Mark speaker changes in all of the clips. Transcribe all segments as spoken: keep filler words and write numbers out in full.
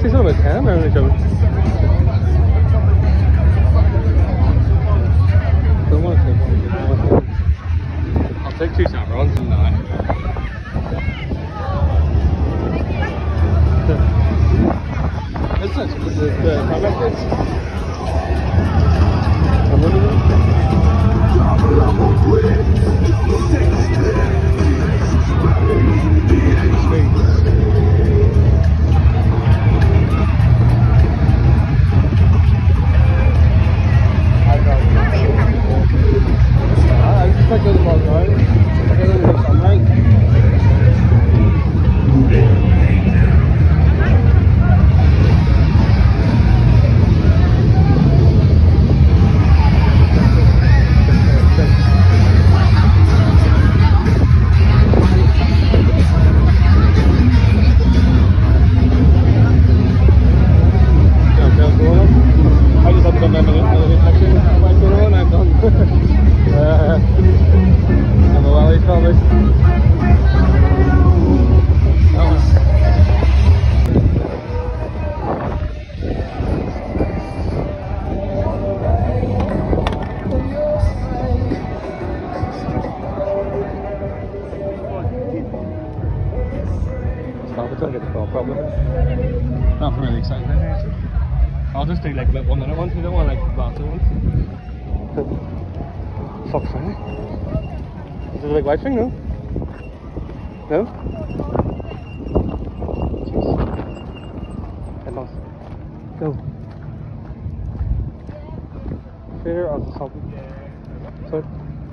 Speaker 1: see something about ten or anything? Don't want to take one. I'll take two Sabrons and nine. Isn't it? The, the contact kids? I'm wondering. I just like those balls right. I got them in sunlight. I just have to come down with another reflection. I'm going I'm done. uh, I'm a Wally Thomas. Stop it till I get the call, probably. Not really excited. I'll just do like one minute ones, we don't want like lots of ones. Fuck's sake. Is it a big white thing, no? No? Jeez. Head loss. Go. Here, I'll just help you. Sorry.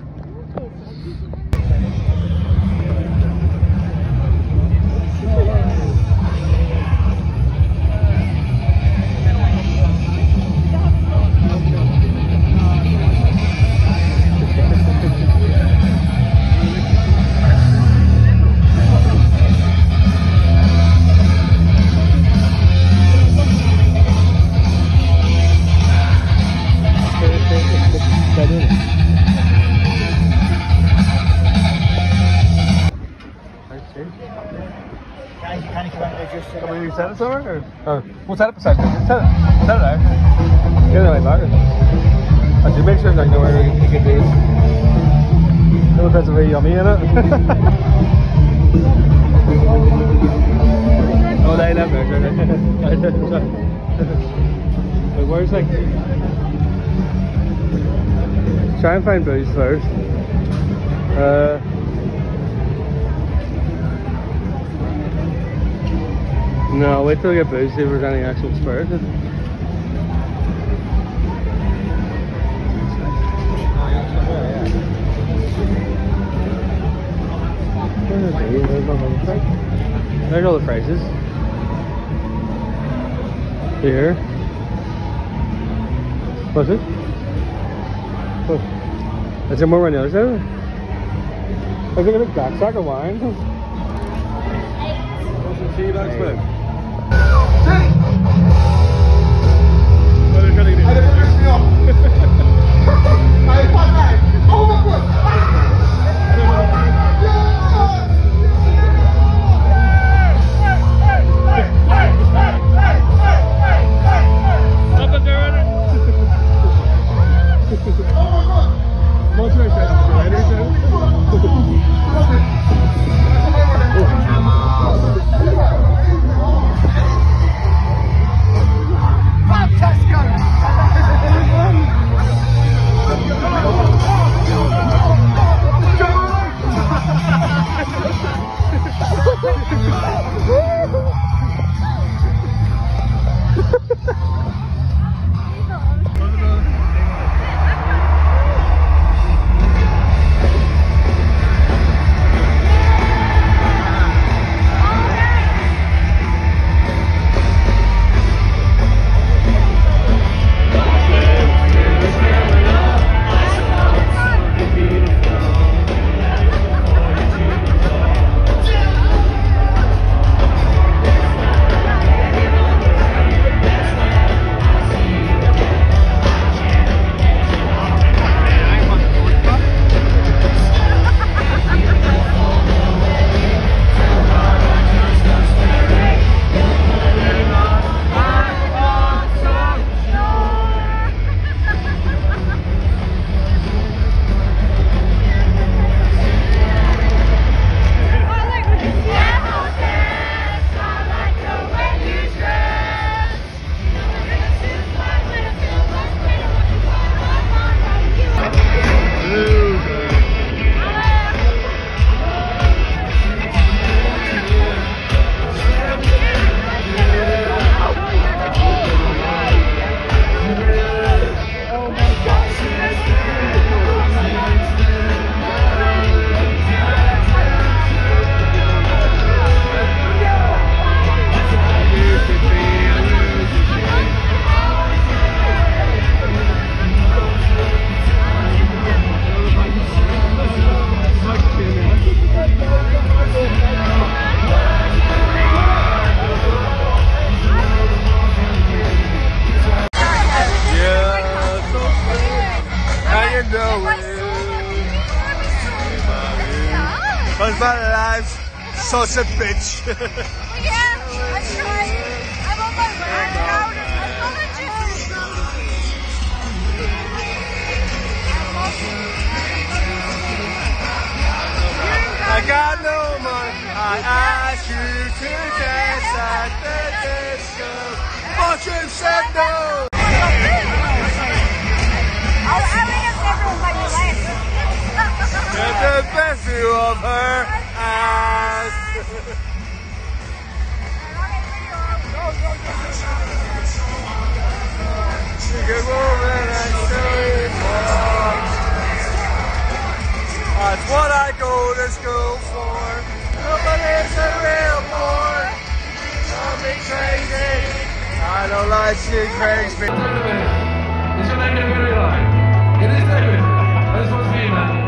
Speaker 1: Can we set it somewhere? Or? Oh, we'll set it beside it. Set it. Set it out. Get it like that. Actually, make sure there's nowhere you can do. No offense, very yummy in it. Oh, they love it. But where's like. Try and find booze first. Uh. No, wait till we get booze, see if there's any actual spirit. There's all the prices. Here. What's it? What? Is there more on the other side? I think it's a black sack of wine. What's the tea bags with? such a bitch.
Speaker 2: Yeah, I tried. I'm on my way down.
Speaker 1: I got no money. I asked you to dance at the disco, but you said no.
Speaker 2: I'll have everyone by your legs.
Speaker 1: Get the best view of her ass. You can move it and show it more. That's what I go to school for. Nobody's a real boy. Don't be crazy. I don't like shit crazy. Is your name David Line? It is David. I just want to be man.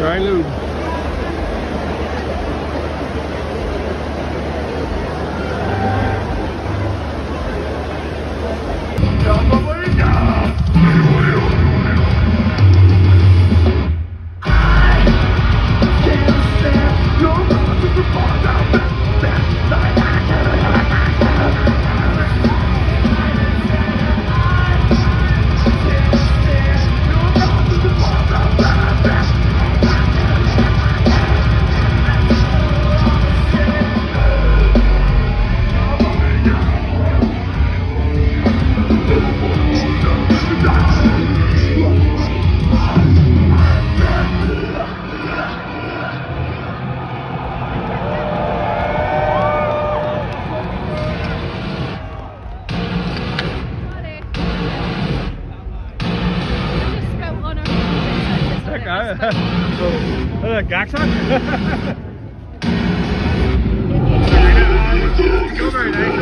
Speaker 1: Dry lube. Is dat kakzak? Go very nice.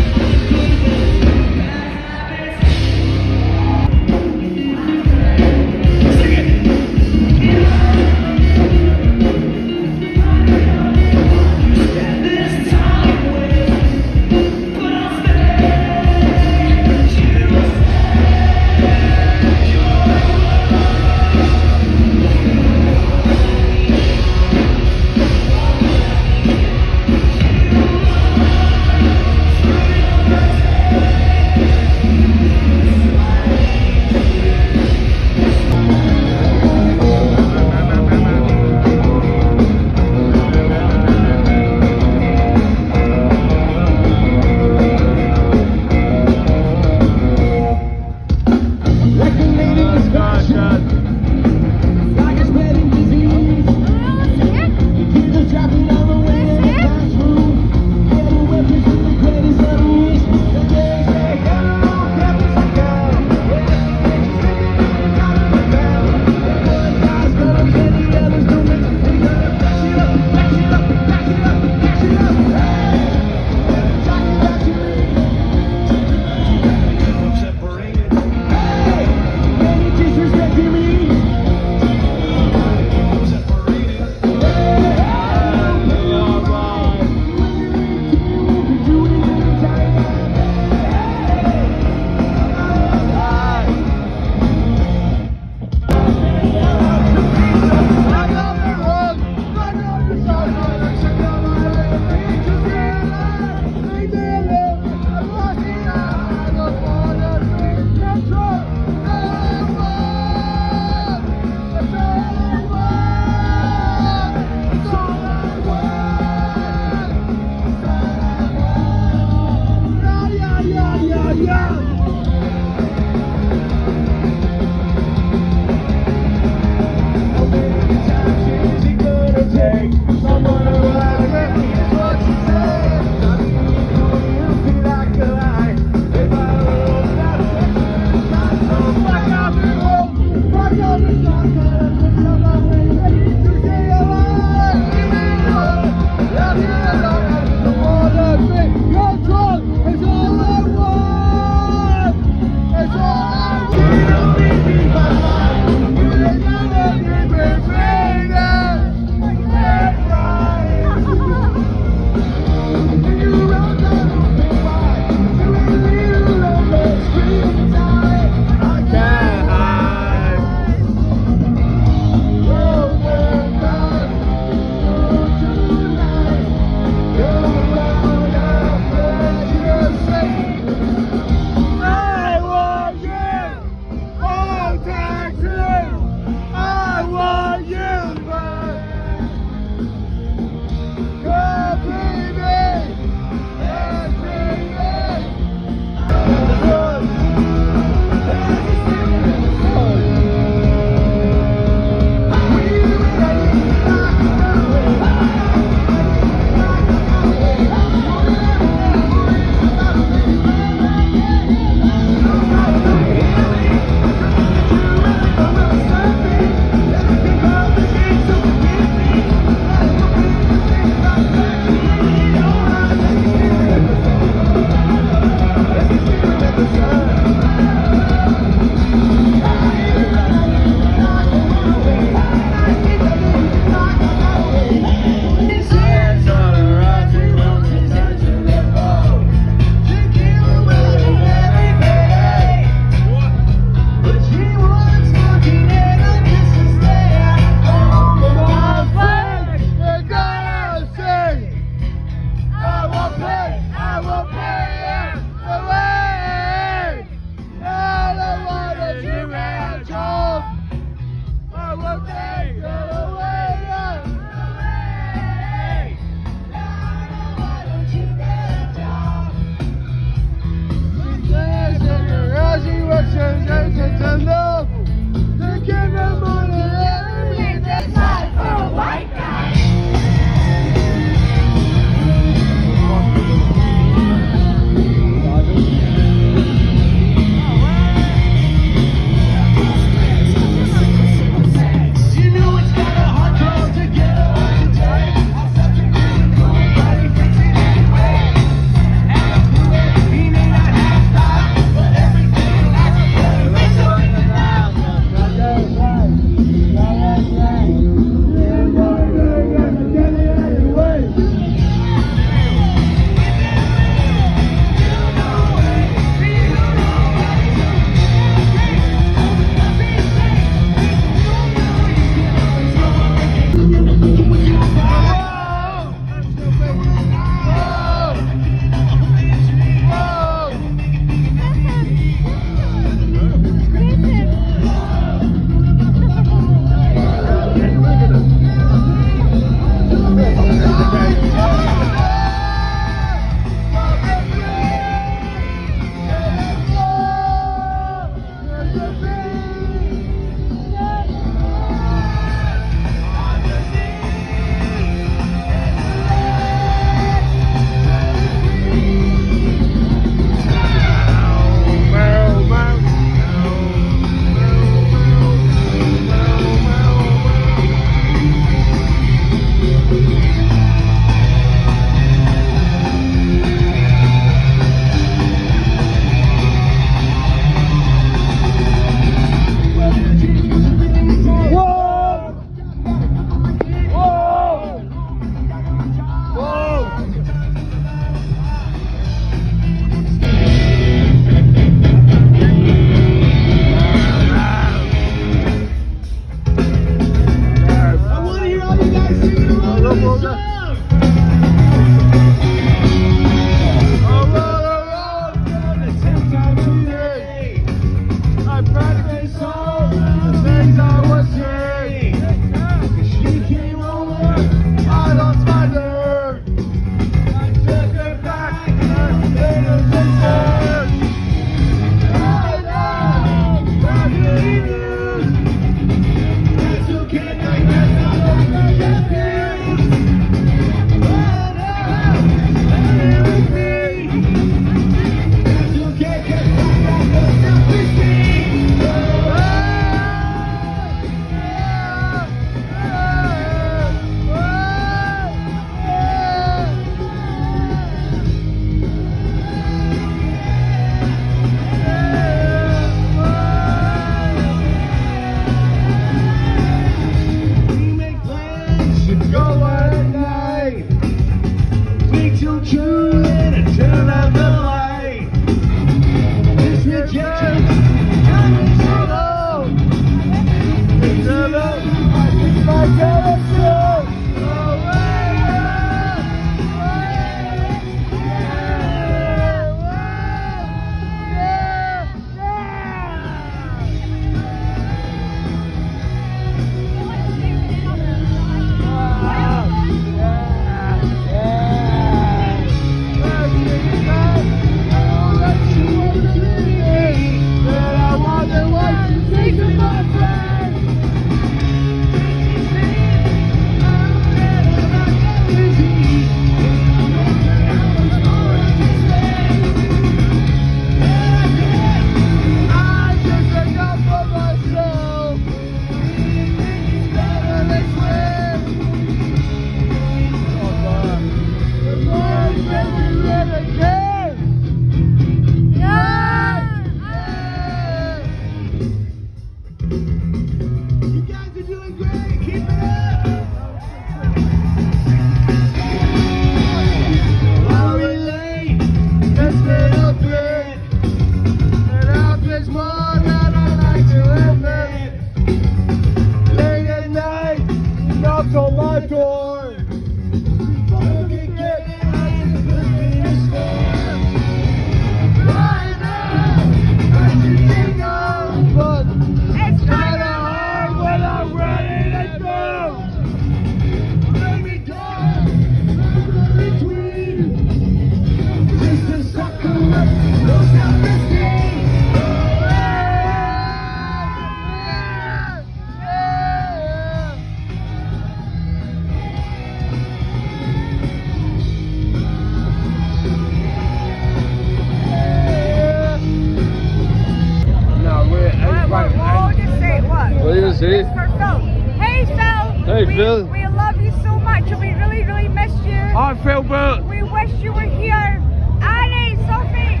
Speaker 1: See?
Speaker 2: For Phil. Hey Phil!
Speaker 1: Hey
Speaker 2: we,
Speaker 1: Phil!
Speaker 2: We love you so much and we really, really miss you.
Speaker 1: Hi Phil, Bert!
Speaker 2: We wish you were here. Annie, Sophie!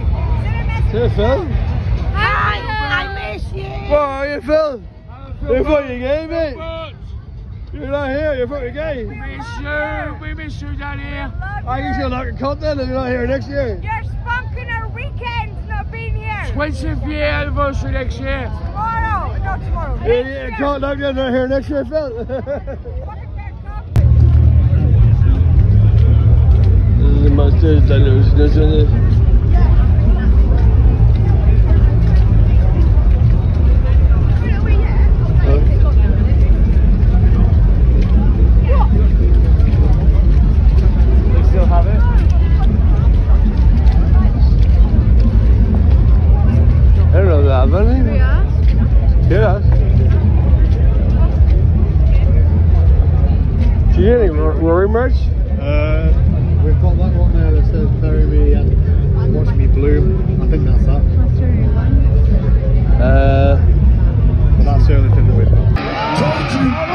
Speaker 1: Hey Phil!
Speaker 2: Hi! I miss you!
Speaker 1: Where are you, Phil? You're for your game, mate! You're not here, you're for your game!
Speaker 3: We miss you! We miss you down here!
Speaker 1: I can feel like a content if you're not here next year!
Speaker 2: You're spunking our weekends not being here!
Speaker 3: twentieth year anniversary next year!
Speaker 2: Tomorrow! Not tomorrow!
Speaker 1: Yeah, yeah, can't knock you not here next year, Phil! This is the master's delusion, isn't it? Yeah. Do you get any Rory merch?
Speaker 4: Uh, we've got that one there that says bury me and watch me bloom. I think that's that.
Speaker 1: Uh,
Speaker 4: but that's the only thing that we've got.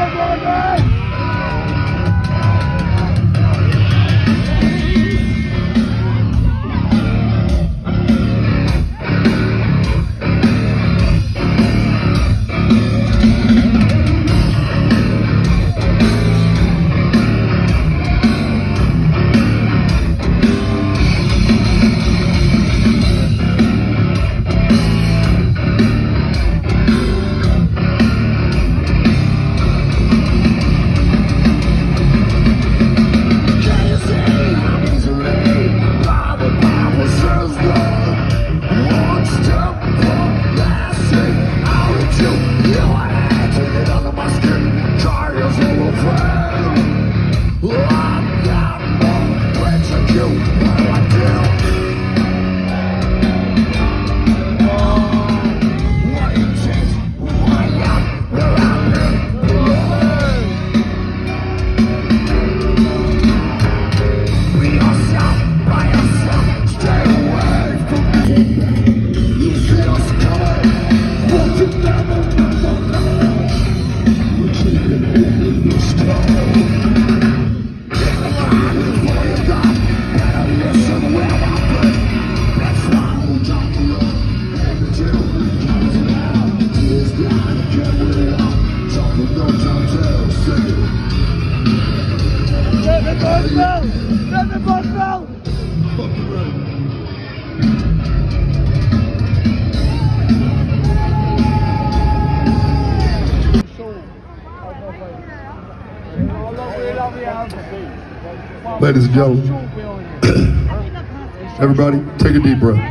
Speaker 5: Ladies and gentlemen, everybody, take a deep breath.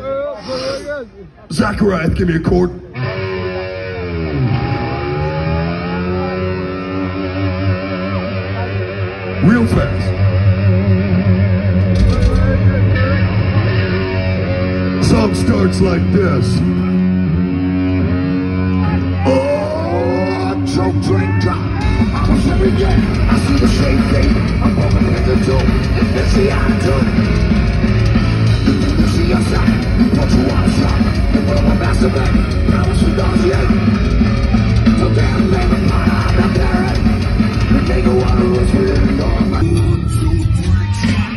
Speaker 5: Zachariah, give me a chord. Real fast. Song starts like this. Oh, don't drink up. I was every day. I see the same thing. I'm walking in the door. Let's see how I do. You see your side. What you want to stop. What am I masturbating? Now it's nauseating. No damn baby, I'm not parent. The nigga wanna rush me in the one, two, three, try.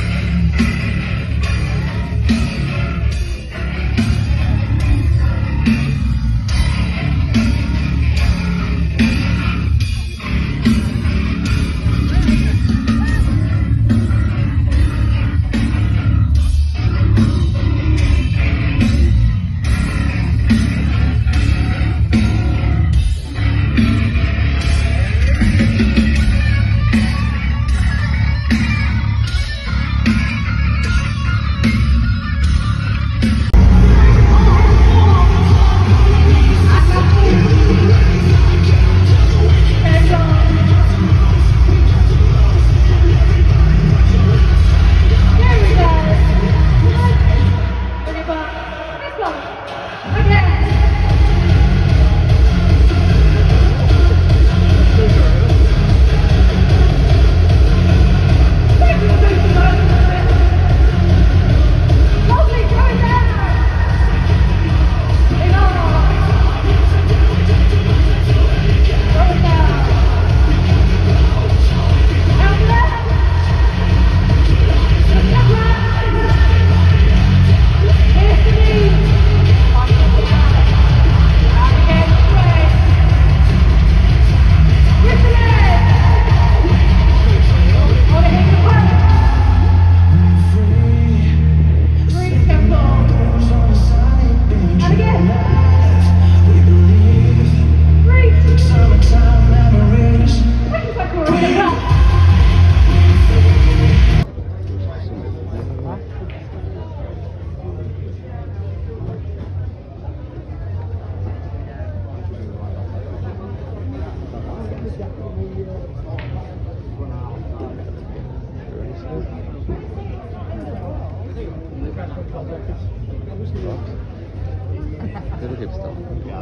Speaker 1: Hur typ då?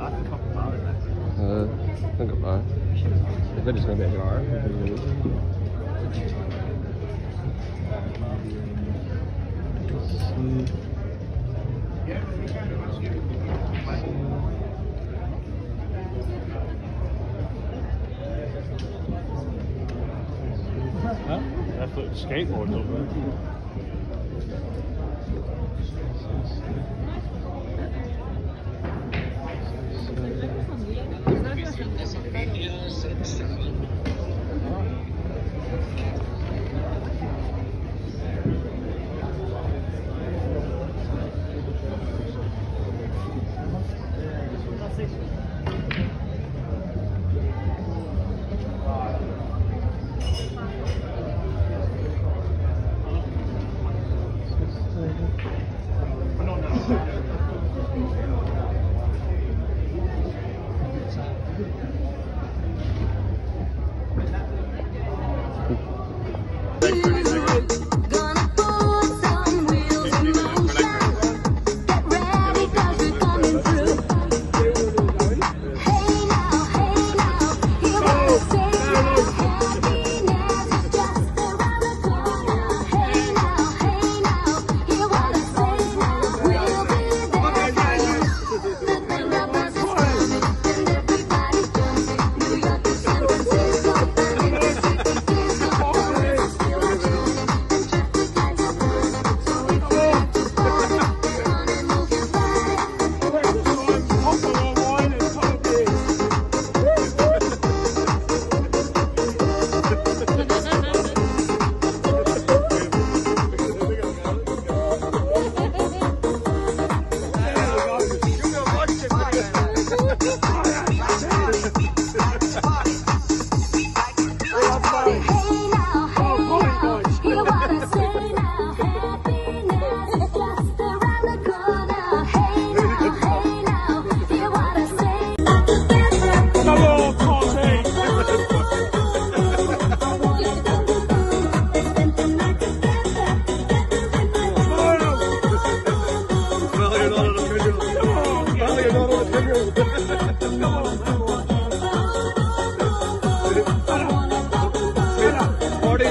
Speaker 1: Uh, think about it. They're just gonna be a jar.
Speaker 6: Huh? That's what skateboards over there.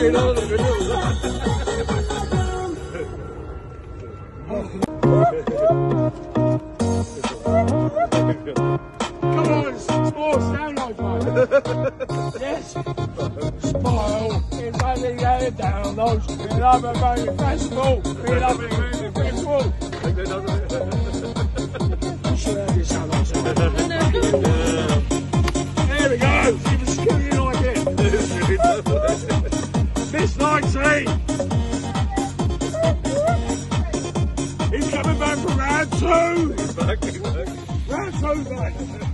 Speaker 1: you know the video.
Speaker 3: Come on, explore download, mate. Yes. Smile. It's only going down those. We're up and running festival. We're up and running festival. There we go. Give us skinny like it. Miss nineteen. He's coming back for round two.
Speaker 1: He's back, he's back.
Speaker 3: Round two, mate.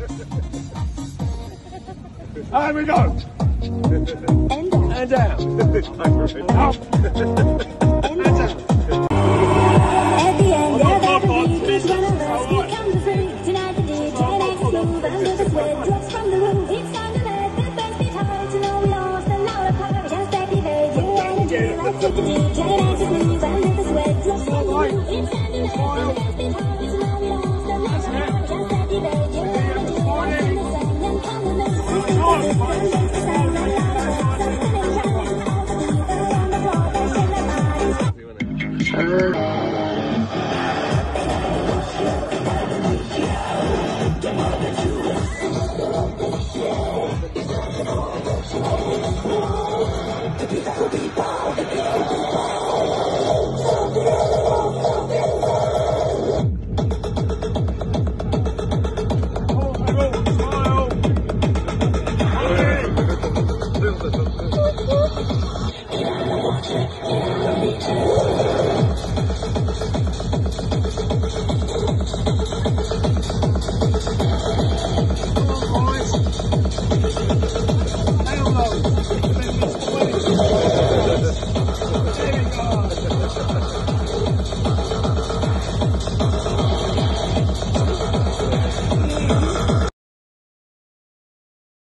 Speaker 3: There we go. And down. Up. And down.
Speaker 7: At the end of every week, each one of us becomes a freak. Tonight the D J makes a move under the sweat drops from the roof. It's time to let the best be hard to know we lost a lot of power. Just activate your energy like the D J makes a move under the sweat drops from the roof. It's time to let the best